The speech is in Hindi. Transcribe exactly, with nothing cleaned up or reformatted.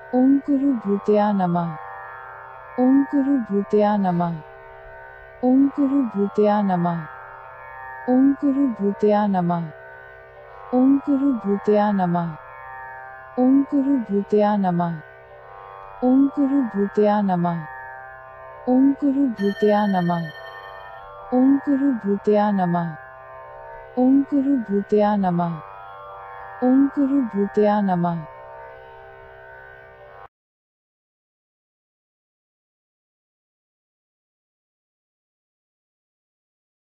ओम गुरु भूतया नमः। ओम गुरु भूतया नमः। ओम गुरु भूतया नमः। ओम गुरु भूतया नमः। ओम गुरु भूतया नमः। ओम गुरु भूतया नमः। ओम गुरु भूतया नमः। ओम गुरु भूतया नमः। ओम गुरु भूतया नमः। ओम गुरु भूतया नमः। ओम गुरु भूतया नमः।